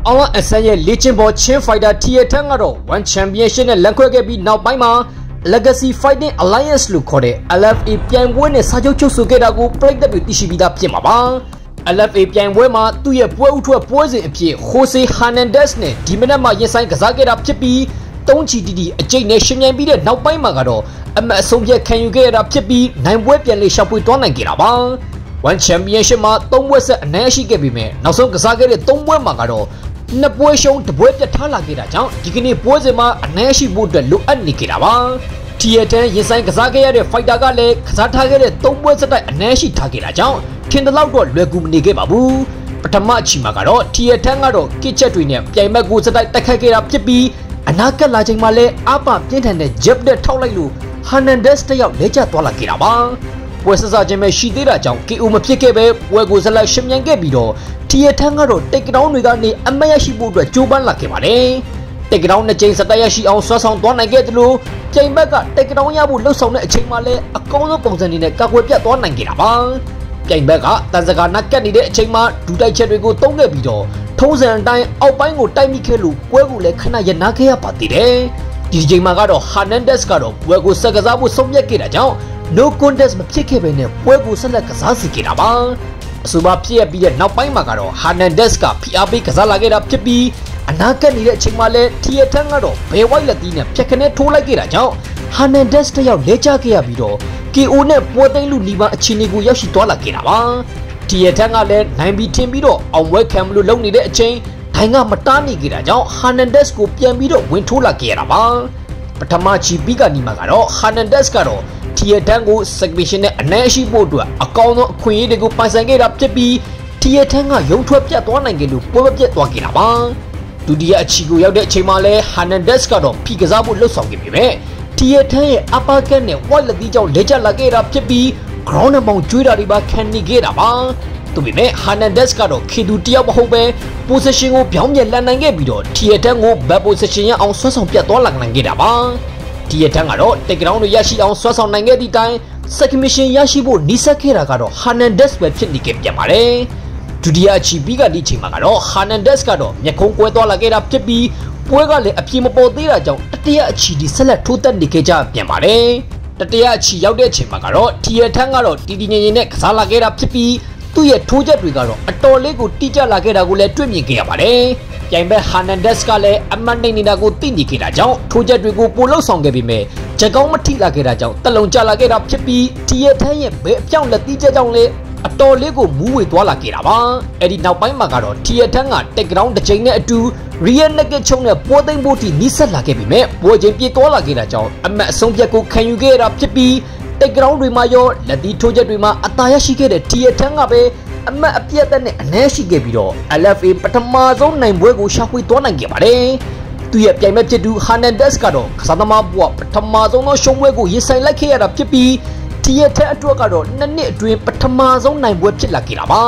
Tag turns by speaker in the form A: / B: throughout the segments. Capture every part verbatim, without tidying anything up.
A: ONEအဆန်ရဲ့လေ့ကျင့်ပေါ်ချင်း fighter tier ထက်ကတော့ one championship နဲ့လက်ခွဲခဲ့ပြီးနောက်ပိုင်းမှာ Legacy Fighting Alliance လို့ခေါ်တဲ့ L F A ပြိုင်ပွဲနဲ့စာချုပ်ချုပ်ဆိုခဲ့တာကိုပြည်သက်တွေသိရှိပြီးသားဖြစ်မှာပါ L F A ပြိုင်ပွဲမှာသူ့ရဲ့ပွဲဥထွက်ပွဲစဉ်အဖြစ် Jose Hernandez နဲ့ဒီမနက်မှာရင်ဆိုင်ကစားခဲ့တာဖြစ်ပြီးသုံးချီတီတီအကျိတ်နဲ့ရှင်မြိုင်ပြီးတဲ့နောက်ပိုင်းမှာကတော့အမတ်အဆုံးဖြတ်ခံယူခဲ့ရတာဖြစ်ပြီးနိုင်ပွဲပြန်လေရှောက်ပွေသွားနိုင်ခဲ့တာပါ One Championship မှာသုံးပွဲဆက်အနည်းရှိခဲ့ပြီးမဲ့နောက်ဆုံးကစားခဲ့တဲ့သုံးပွဲမှာကတော့နှစ်ပွဲရှုံးတစ်ပွဲပြတ်ထားလာခဲ့တာကြောင့်ဒီကနေ့ပွဲစဉ်မှာအနည်းရှိဖို့အတွက်လိုအပ်နေခဲ့တာပါ Tier 10ရင်ဆိုင်ကစားခဲ့ရတဲ့ fighter ကလည်းကစားထားခဲ့တဲ့သုံးပွဲစတိုက်အနည်းရှိထားခဲ့တာကြောင့်ထင်သလောက်တော့လွယ်ကူမနေခဲ့ပါဘူးပထမအချိန်မှာကတော့ Tier 10ကတော့ကစ်ချက်တွေနဲ့ပြိုင်ဘက်ကိုစတိုက်တက်ခတ်ခဲ့တာဖြစ်ပြီးအနာကက်လာချိန်မှာလည်းအပပြင်းထန်တဲ့ jab နဲ့ထောက်လိုက်လို့ Hernandez တယောက်လဲကျသွားလာခဲ့တာပါပွဲစစချင်းပဲရှိသေးတာကြောင့် K O မဖြစ်ခဲ့ပဲပွဲကိုဇလက်ရှင်းမြန်ခဲ့ပြီးတော့ Tier 10ကတော့တိတ်ကတောင်းတွေကနေအမတ်ရရှိဖို့အတွက်ကြိုးပမ်းလာခဲ့ပါတယ်တိတ်ကတောင်းနှစ်ကြိမ်စတိုက်ရရှိအောင်ဆွဲဆောင်သွားနိုင်ခဲ့တယ်လို့ပြိုင်ဘက်ကတိတ်ကတောင်းရဖို့လှုပ်ဆောင်တဲ့အချိန်မှာလည်းအကောင်းဆုံးပုံစံတွေနဲ့ကာကွယ်ပြတ်သွားနိုင်ခဲ့တာပါပြိုင်ဘက်ကတန်စကာနာကတ်နေတဲ့အချိန်မှာဒူတိုက်ချက်တွေကိုတုံးခဲ့ပြီးတော့ထုံးစံအတိုင်းအောက်ပိုင်းကိုတိုက်မိခဲ့လို့ပွဲကိုလည်းခဏရနာခဲ့ရပါသေးတယ်ဒီချိန်မှာကတော့ Hernandez ကတော့ပွဲကိုဆက်ကစားဖို့ဆုံးဖြတ်ခဲ့တာကြောင့် no contest မဖြစ်ခဲ့ပဲနဲ့ပွဲကိုဆက်လက်ကစားစီခဲ့တာပါအဆိုပါဖြစ်ရပြီးတဲ့နောက်ပိုင်းမှာကတော့ Hernandez က P R ပေးကစားလာခဲ့တာဖြစ်ပြီးအနာကက်နေတဲ့အချိန်မှာလည်း Tier 10ကတော့ဘယ်ဝိုက်လက်သီးနဲ့ဖြတ်ခနဲ့ထိုးလိုက်ခဲ့တာကြောင့် Hernandez တယောက်လဲကျခဲ့ရပြီးတော့ K O နဲ့ပွဲသိမ်းလူနီးပါးအခြေအနေကိုရောက်ရှိသွားလာခဲ့တာပါ Tier 10ကလည်းနိုင်ပြီးထင်ပြီးတော့အောင်ပွဲခံမလို့လုပ်နေတဲ့အချိန်ဒိုင်ကမတားနေခဲ့တာကြောင့် Hernandez ကိုပြန်ပြီးတော့ဝင်ထိုးလာခဲ့ရတာပါပထမချီပီကနီမှာကတော့ Hernandez ကတော့ Tier 10ကို submission နဲ့အနည်းရှိဖို့အတွက်အကောင်းဆုံးအခွင့်အရေးတွေကိုပိုင်ဆိုင်ခဲ့တာဖြစ်ပြီး Tier 10ကရုံထွက်ပြတ်သွားနိုင်ခဲ့လို့ပွဲမပြတ်သွားခဲ့တာပါဒုတိယအချီကိုရောက်တဲ့အချိန်မှာလဲ Hernandez ကတော့ဖိကစားဖို့လှုပ်ဆောင်ခဲ့ပြီပဲ Tier 10ရဲ့ upper cut နဲ့ white လက်သီးကြောင့်လဲကျလာခဲ့တာဖြစ်ပြီး ground နဲ့ပေါင်ကျွေးတာတွေပါခံနေခဲ့တာပါသူပေမဲ့ Hernandez ကတော့ခေသူတယောက်မဟုတ်ပဲ position ကိုပြောင်းပြန်လန်နိုင်ခဲ့ပြီးတော့ Tier 10ကို back position ရအောင်ဆွဲဆောင်ပြတ်သွားလာနိုင်ခဲ့တာပါ Tier 10ကတော့တက်ဂရောင်းတွေရရှိအောင်ဆွဲဆောင်နိုင်ခဲ့သည့်တိုင် submission ရရှိဖို့နီးစပ်ခဲ့တာကတော့ Hernandez ပဲဖြစ်နေခဲ့ပြန်ပါတယ်ဒုတိယအချီပြီးကဒီချိန်မှာကတော့ Hernandez ကတော့မျက်ခုံးကွဲသွားလာခဲ့တာဖြစ်ပြီးပွဲကလည်းအပြေမပေါ်သေးတာကြောင့်တတိယအချီဒီဆက်လက်ထိုးတက်နေခဲ့ကြပြန်ပါတယ်တတိယအချီရောက်တဲ့အချိန်မှာကတော့ Tier 10ကတော့တီတီငင်ငင်နဲ့ကစားလာခဲ့တာဖြစ်ပြီးသူ့ရဲ့ထိုးချက်တွေကတော့အတော်လေးကိုတိကျလာခဲ့တာကိုလည်းတွေ့မြင်ခဲ့ရပါတယ်ပြိုင်ဘက် Hernandez ကလည်းအမှတ်နိုင်နေတာကိုသိနေခဲ့တာကြောင့်ထိုးချက်တွေကိုပိုလောက်ဆောင်ခဲ့ပြီးမြဲချက်ကောင်းမထိလာခဲ့တာကြောင့်တလုံးကျလာခဲ့တာဖြစ်ပြီး Tier 10ရဲ့ဘဲအပြောင်းလက်သီးချက်ကြောင့်လည်းအတော်လေးကိုမူးဝေသွားလာခဲ့တာပါအဲ့ဒီနောက်ပိုင်းမှာကတော့ Tier 10ကတက်ဂရောင်းတစ်ချိန်နဲ့အတူ rear naked ချုံနဲ့ပိုးသိမ့်ဖို့ထိနီးစပ်လာခဲ့ပြီးမြဲပွဲချင်းပြေးသွားလာခဲ့တာကြောင့်အမတ်အဆုံးဖြတ်ကိုခံယူခဲ့ရတာဖြစ်ပြီးတက်ဂရောင်းတွေမှာရောလက်သီးထိုးချက်တွေမှာအသာရရှိခဲ့တဲ့ Tier 10ကပဲအမတ်အပြည့်အသက်နဲ့အနည်းရှိခဲ့ပြီးတော့ L F A ပထမဆုံးနိုင်ပွဲကိုရှာဖွေသွားနိုင်ခဲ့ပါတယ်သူရဲ့ပြိုင်ဘက်ဖြစ်သူ Hernandez ကတော့ကစားသမားဘဝပထမဆုံးသောရှုံးပွဲကိုရင်ဆိုင်လိုက်ခဲ့ရတာဖြစ်ပြီး Tier 10အတွက်ကတော့နှစ်နှစ်အတွင်းပထမဆုံးနိုင်ပွဲဖြစ်လာခဲ့တာပါ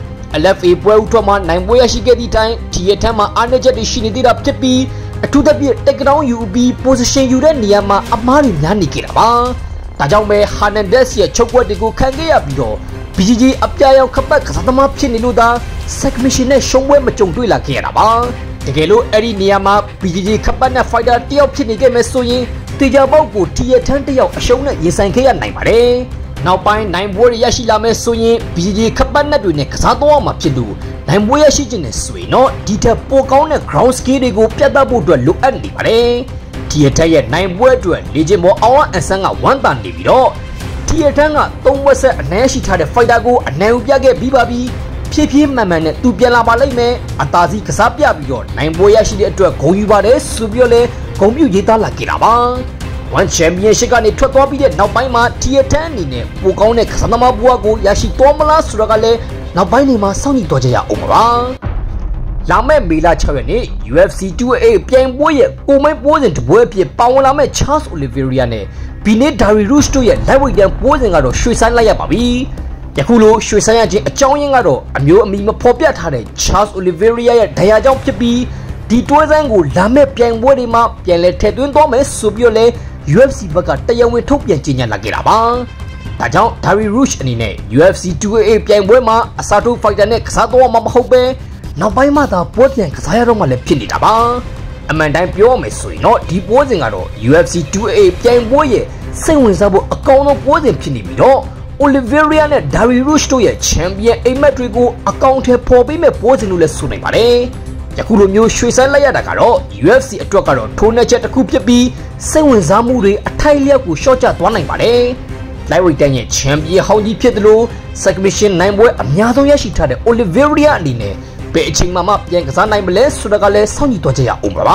A: L F A ပွဲဥထွက်မှာနိုင်ပွဲရရှိခဲ့သည့်တိုင် Tier 10မှာအားနည်းချက်တွေရှိနေသေးတာဖြစ်ပြီးအထူးသဖြင့်တက်ဂရောင်းယူပြီး position ယူတဲ့နေရာမှာအမားတွေများနေခဲ့တာပါဒါကြောင့်ပဲ Hernandez ရဲ့ချုပ်ကွက်တွေကိုခံခဲ့ရပြီးတော့B G G အပြာရောင်ခပတ်ကစားသမားဖြစ်နေလို့သာ submission နဲ့ရှုံးပွဲမကြုံတွေ့လာခဲ့ရတာပါတကယ်လို့အဲ့ဒီနေရာမှာ B G G ခပတ်နဲ့ fighter တယောက်ဖြစ်နေခဲ့မယ်ဆိုရင်တေချာပေါက်ကို Tier 10တယောက်အရှုံးနဲ့ရင်ဆိုင်ခဲ့ရနိုင်ပါတယ်နောက်ပိုင်းနိုင်ပွဲရရှိလာမယ်ဆိုရင် B G G ခပတ်နဲ့တွေနဲ့ကစားတော့မှာဖြစ်လို့နိုင်ပွဲရရှိခြင်းနဲ့ဆိုရင်တော့ဒီထက်ပိုကောင်းတဲ့ ground skill တွေကိုပြသဖို့အတွက်လိုအပ်နေပါတယ် Tier 10ရဲ့နိုင်ပွဲအတွက်လေ့ကျင့်ပေါ်အောင်အဆန်းကဝမ်းတန်နေပြီးတော့Tier 10ကသုံးဝက်ဆက်အနည်းရှိထားတဲ့ fighter ကိုအနိုင်ယူပြခဲ့ပြီးပါပြီဖြည်းဖြည်းမှန်မှန်နဲ့သူပြန်လာပါလိမ့်မယ်အသာစီးကစားပြပြီးတော့နိုင်ပွဲရရှိတဲ့အတွက်ဂုဏ်ယူပါတယ်ဆိုပြီးတော့လဲဂုဏ်ပြုရေးသားလာခဲ့တာပါ One Championship ကနေထွက်သွားပြီးတဲ့နောက်ပိုင်းမှာ Tier 10အနေနဲ့ပိုကောင်းတဲ့ကစားသမားဘဝကိုရရှိသွားမလားဆိုတော့ကလည်းနောက်ပိုင်းတွေမှာစောင့်ကြည့်တော့ကြရအောင်ပါလာမယ့်မေလ၆ရက်နေ့ U F C two eighty-eight ပြိုင်ပွဲရဲ့ကိုမိန်ပွဲစဉ်တစ်ပွဲအဖြစ်ပါဝင်လာမယ့် Charles Oliveira နဲ့daruish တို့ရဲ့ lightweight တန်းပွဲစဉ်ကတော့ရွှေဆိုင်လိုက်ရပါပြီယခုလိုရွှေဆိုင်ရခြင်းအကြောင်းရင်းကတော့အမျိုးအမည်မဖော်ပြထားတဲ့ Charles Oliveira ရဲ့ဒဏ်ရာကြောင့်ဖြစ်ပြီးဒီတွဲဆိုင်ကိုလာမယ့်ပြိုင်ပွဲတွေမှာပြန်လည်ထည့်သွင်းသွားမယ်ဆိုပြီးတော့လဲ U F C ဘက်ကတရားဝင်ထုတ်ပြန်ကြေညာလာခဲ့တာပါဒါကြောင့် daruish အနေနဲ့ U F C two eighty-eight ပြိုင်ပွဲမှာအစားထိုး fighter နဲ့ကစားတော့မှာမဟုတ်ပဲနောက်ပိုင်းမှသာပွဲပြန်ကစားရတော့မှလည်းဖြစ်နေတာပါအမှန်တိုင်းပြောမယ်ဆိုရင်တော့ဒီပွဲစဉ်ကတော့ U F C ทู A ပြိုင်ပွဲရဲ့စိတ်ဝင်စားဖို့အကောင်းဆုံးပွဲစဉ်ဖြစ်နေပြီးတော့ Oliveira နဲ့ daruish တို့ရဲ့ champion အိမ်မက်တွေကိုအကောင့်ထဲပေါ်ပေးမဲ့ပွဲစဉ်လို့လည်းဆိုနိုင်ပါတယ်ယခုလိုမျိုးရွှေဆိုင်လိုက်ရတာကတော့ U F C အတွက်ကတော့ထိုးနှက်ချက်တစ်ခုဖြစ်ပြီးစိတ်ဝင်စားမှုတွေအထိုက်လျောက်ကိုရှော့ချသွားနိုင်ပါတယ် lightweight တန်းရဲ့ champion ဟောင်းကြီးဖြစ်တယ်လို့ submission နိုင်ပွဲအများဆုံးရရှိထားတဲ့ Oliveira အနေနဲ့ဘယ်အချိန်မှမှပြန်ကစားနိုင်မလဲဆိုတာကလည်းစောင့်ကြည့်သွားကြရအောင်ပါ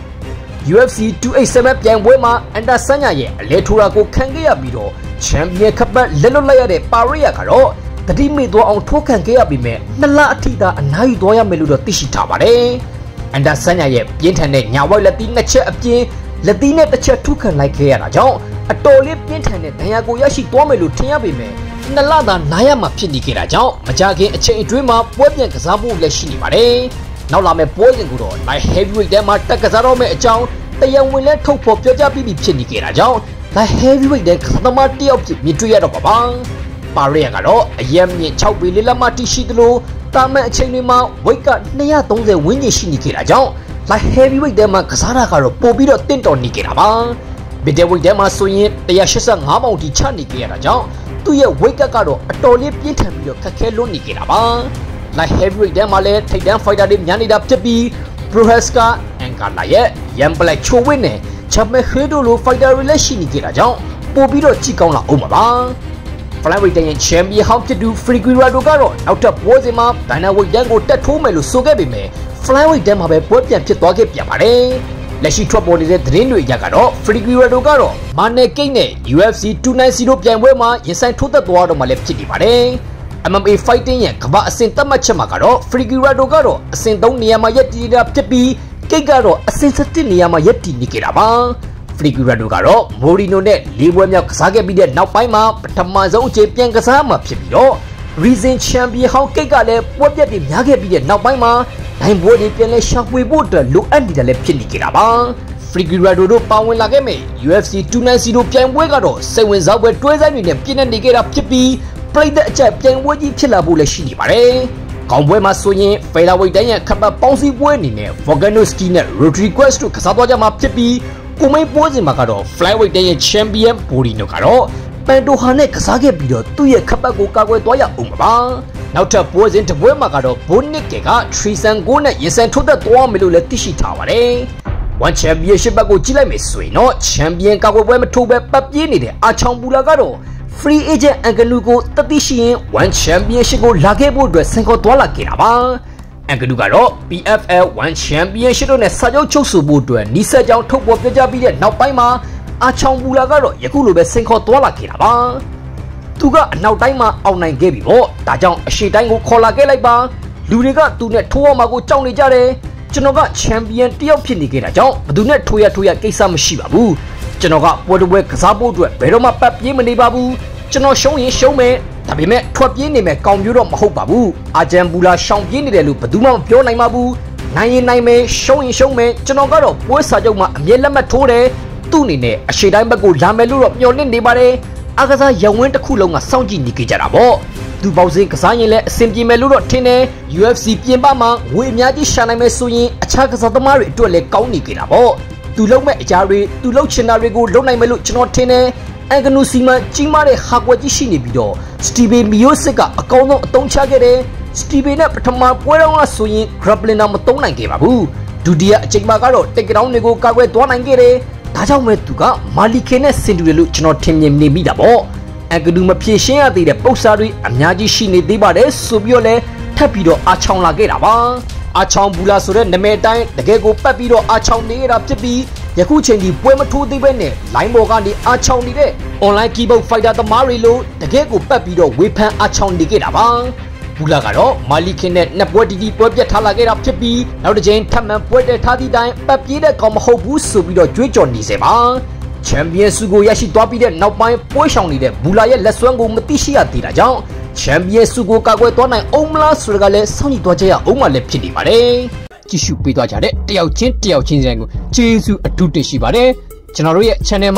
A: U F C two eighty-seven ပြိုင်ပွဲမှာအန်ဒါဆန်ညာရဲ့အလဲထိုးတာကိုခံခဲ့ရပြီးတော့ champion ခပတ်လက်လွတ်လိုက်ရတဲ့ပါရီယာကတော့တတိမေသွားအောင်ထိုးခံခဲ့ရပြီးမဲ့နှစ်လအထိသာအနားယူသွားရမယ်လို့တော့သိရှိထားပါတယ်အန်ဒါဆန်ညာရဲ့ပြင်းထန်တဲ့ညာဝိုက်လက်သီးနှစ်ချက်အပြင်လက်သီးနဲ့တစ်ချက်ထုခံလိုက်ခဲ့ရတာကြောင့်အတော်လေးပြင်းထန်တဲ့ဒဏ်ရာကိုရရှိသွားမယ်လို့ထင်ရပေမဲ့နှစ်လသာနားရမှာဖြစ်နေခဲ့တာကြောင့်မကြခင်အချိန်အတွင်းမှာပွဲပြန်ကစားဖို့လည်းရှိနေပါတယ်နောက်လာမယ့်ပွဲစဉ်ကိုတော့ light heavyweight ထဲမှာတက်ကစားတော့မယ့်အကြောင်းတရားဝင်လဲထုတ်ဖော်ပြောကြားပြီးပြီဖြစ်နေကြတာကြောင့် light heavyweight တဲ့ခသမားတယောက်ဖြစ်မြင်တွေ့ရတော့ပါပါပါရီယာကတော့အယက်မြင့်၆ပေလေးလက်မတိရှိသလိုတာမန်အချိန်တွေမှာ weight ကtwo thirtyဝန်းကျင်ရှိနေကြတာကြောင့် light heavyweight ထဲမှာကစားတာကတော့ပို့ပြီးတော့တင့်တော်နေကြတာပါ middleweight ထဲမှာဆိုရင်one eighty-fiveပေါင်ထိချနေကြရတာကြောင့်သူ့ရဲ့ weight ကတော့အတော်လေးပြင်းထန်ပြီးတော့ခက်ခဲလွန်းနေကြတာပါ light heavyweight ထဲမှာလည်းထိပ်တန်း fighter တွေများနေတာဖြစ်ပြီး Prohaska အန်ကာလာရဲ့ Young Black ချိုဝင်းနဲ့ Chapman Hill တို့လို fighter တွေလည်းရှိနေကြတာကြောင့်ပို့ပြီးတော့ကြည့်ကောင်းလာအောင်ပါ flyweight ရဲ့ champion ဟောင်းဖြစ်သူ Figueroa တို့ကတော့နောက်ထပ်ပွဲစဉ်မှာ dynamite တန်းကိုတက်ထိုးမယ်လို့ဆိုခဲ့ပေမဲ့ flyweight တန်းမှာပဲပွဲပြန်ဖြစ်သွားခဲ့ပြန်ပါတယ်လက်ရှိထွက်ပေါ်နေတဲ့သတင်းတွေအရကတော့ Figueroa တို့ကတော့ Manny King နဲ့ U F C two ninety ပြိုင်ပွဲမှာရင်ဆိုင်ထိုးသက်သွားတော့မှလည်းဖြစ်နေပါတယ် M M A fighting ရဲ့ကမ္ဘာအဆင့်သတ်မှတ်ချက်မှာကတော့ Figueroa တို့ကတော့အဆင့်threeနေရာမှာရပ်တည်နေတာဖြစ်ပြီး King ကတော့အဆင့်sevenနေရာမှာရပ်တည်နေကြတာပါ Figueroa တို့ကတော့ Morino နဲ့၄ပွဲမြောက်ကစားခဲ့ပြီးတဲ့နောက်ပိုင်းမှာပထမဆုံးအချိန်ပြန်ကစားမှာဖြစ်ပြီးတော့ Recent Champion ဟောင်း King ကလည်းပွဲပြတ်တွေများခဲ့ပြီးတဲ့နောက်ပိုင်းမှာနိုင်ပွဲတွေပြန်လဲရှာဖွေဖို့အတွက်လိုအပ်နေတာလည်းဖြစ်နေကြတာပါ Figueroa တို့ပါဝင်လာခဲ့မယ် U F C two ninety ပြိုင်ပွဲကတော့စိတ်ဝင်စားပွဲတွဲဆိုင်တွေနဲ့ပြည့်နေခဲ့တာဖြစ်ပြီးပြိသက်အကြက်ပြိုင်ပွဲကြီးဖြစ်လာဖို့လည်းရှိနေပါတယ်။ကောင်းပွဲမှာဆိုရင် featherweight တန်းရဲ့ခပ်ပတ်ပေါင်းစည်းပွဲအနေနဲ့ Volkanovski နဲ့ Rodriguez တို့ကစားသွားကြမှာဖြစ်ပြီးကိုမိတ်ပွဲစဉ်မှာကတော့ flyweight တန်းရဲ့ champion Borino ကတော့ပန်တိုဟာနဲ့ကစားခဲ့ပြီးတော့သူ့ရဲ့ခပ်ပတ်ကိုကာကွယ်သွားရအောင်ပါ။နောက်ထပ်ပွဲစဉ်တစ်ပွဲမှာကတော့ Bonnick က Trisango နဲ့ရင်ဆိုင်ထိုးသက်သွားမယ်လို့လည်းသိရှိထားပါတယ်။ One Championship ဘက်ကိုကြည့်လိုက်မယ်ဆိုရင်တော့ Champion ကာကွယ်ပွဲမထိုးပဲပတ်ပြေးနေတဲ့အာချောင်ပူလာကတော့ Free Agent Anganu ကိုတတိရှိရင် One Championship ကိုလာခဲ့ဖို့အတွက်ဆင်ခေါ်သွားလာခဲ့တာပါ Anganu ကတော့ P F L One Championship တို့နဲ့စာချုပ်ချုပ်ဆိုဖို့အတွက်နီးစပ်ကြောင်းထုတ်ပေါ်ပြောကြားပြီးတဲ့နောက်ပိုင်းမှာအာချောင်ပူလာကတော့ယခုလိုပဲဆင်ခေါ်သွားလာခဲ့တာပါသူကအနောက်တိုင်းမှာအောင်နိုင်ခဲ့ပြီပေါ့ဒါကြောင့်အရှေ့တိုင်းကိုခေါ်လာခဲ့လိုက်ပါလူတွေကသူနဲ့ထိုးရမှာကိုကြောက်နေကြတယ်ကျွန်တော်က champion တယောက်ဖြစ်နေခဲ့တာကြောင့်ဘယ်သူနဲ့ထိုးရထိုးရကိစ္စမရှိပါဘူးကျွန်တော်ကပွဲတစ်ပွဲကစားဖို့အတွက်ဘယ်တော့မှပတ်ပြေးမနေပါဘူးကျွန်တော်ရှုံးရင်ရှုံးမယ်ဒါပေမဲ့ထွက်ပြေးနေမယ်ကောင်းမျိုးတော့မဟုတ်ပါဘူးအာဂျန်ဘူလာရှောင်ပြေးနေတယ်လို့ဘယ်သူမှမပြောနိုင်ပါဘူးနိုင်ရင်နိုင်မယ်ရှုံးရင်ရှုံးမယ်ကျွန်တော်ကတော့ပွဲစာချုပ်မှာအမြဲလက်မှတ်ထိုးတယ်သူ့အနေနဲ့အရှေ့တိုင်းဘက်ကိုလာမယ်လို့တော့မျှော်လင့်နေပါတယ်အားကစားရဝင်းတစ်ခုလုံးကစောင့်ကြည့်နေကြတာပေါ့သူပေါင်းစင်ကစားရင်လည်းအဆင်ပြေမယ်လို့တော့ထင်တယ် U F C ပြင်ပမှာဝေအများကြီးရှာနိုင်မယ်ဆိုရင်အခြားကစားသမားတွေအတွက်လည်းကောင်းနေကြတာပေါ့သူလုံးမဲ့အရာတွေသူလုံးချင်တာတွေကိုလုပ်နိုင်မယ်လို့ကျွန်တော်ထင်တယ်အန်ကနူစီမန်ကြီးမားတဲ့ဟာကွက်ကြီးရှိနေပြီးတော့စတီဗေမီယိုစစ်ကအကောင်းဆုံးအသုံးချခဲ့တယ်စတီဗေနဲ့ပထမပွဲတော့ကဆိုရင် grappling မသုံးနိုင်ခဲ့ပါဘူးဒုတိယအချိန်မှာကတော့တက်ဂရောင်းတွေကိုကာကွယ်သွားနိုင်ခဲ့တယ်ဒါကြောင့်မဲ့သူကမာလီခေနဲ့ဆင်တူတယ်လို့ကျွန်တော်ထင်မြင်နေမိတာပေါ့အန်ကနူမဖြေရှင်းရသေးတဲ့ပုတ်စာတွေအများကြီးရှိနေသေးပါတယ်ဆိုပြီးတော့လဲထပ်ပြီးတော့အာချောင်လာခဲ့တာပါအာချောင်ဘူလာဆိုတဲ့နာမည်တိုင်းတကယ်ကိုပတ်ပြီးတော့အာချောင်နေရတာဖြစ်ပြီးယခုချိန်ဒီပွဲမထိုးသေးပဲနဲ့လိုင်းပေါ်ကနေအာချောင်နေတဲ့ online keyboard fighter သမားတွေလို့တကယ်ကိုပတ်ပြီးတော့ဝေဖန်အာချောင်နေခဲ့တာပါဘူလာကတော့မာလီခင်နဲ့နှစ်ပွဲတီတီပွဲပြတ်ထားလာခဲ့တာဖြစ်ပြီးနောက်တစ်ချိန်ထပ်မံပွဲတက်ထားသည့်တိုင်ပတ်ပြေးတဲ့ကောင်မဟုတ်ဘူးဆိုပြီးတော့ကြွေးကြော်နေစေပါချန်ပီယံဆုကိုရရှိသွားပြီးတဲ့နောက်ပိုင်းပွဲရှောင်နေတဲ့ဘူလာရဲ့လက်စွမ်းကိုမသိရှိရသေးတာကြောင့်ချန်ပီယံဆုကိုကာကွယ်သွားနိုင်အောင်မလားဆိုတာကလည်းစောင့်ကြည့်သွားကြရအောင်မှလည်းဖြစ်နေပါတယ်ကြည့်ရှုပေးသွားကြတဲ့တယောက်ချင်းတယောက်ချင်းစီတိုင်းကိုကျေးဇူးအထူးတင်ရှိပါတယ်ကျွန်တော်တို့ရဲ့ channel မှာ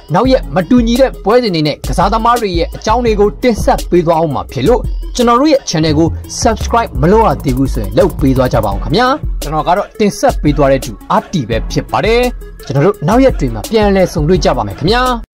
A: နောက်ရက်မတူညီတဲ့ပွဲစဉ်တွေနဲ့ကစားသမားတွေရဲ့အကြောင်းတွေကိုတင်ဆက်ပေးသွားအောင်မှာဖြစ်လို့ကျွန်တော်တို့ရဲ့ channel ကို subscribe မလုပ်ရသေးဘူးဆိုရင်လုပ်ပေးသွားကြပါအောင်ခင်ဗျာကျွန်တော်ကတော့တင်ဆက်ပေးသွားတဲ့သူအာတီပဲဖြစ်ပါတယ်ကျွန်တော်တို့နောက်ရက်တွေမှာပြန်လည်ဆုံတွေ့ကြပါမယ်ခင်ဗျာ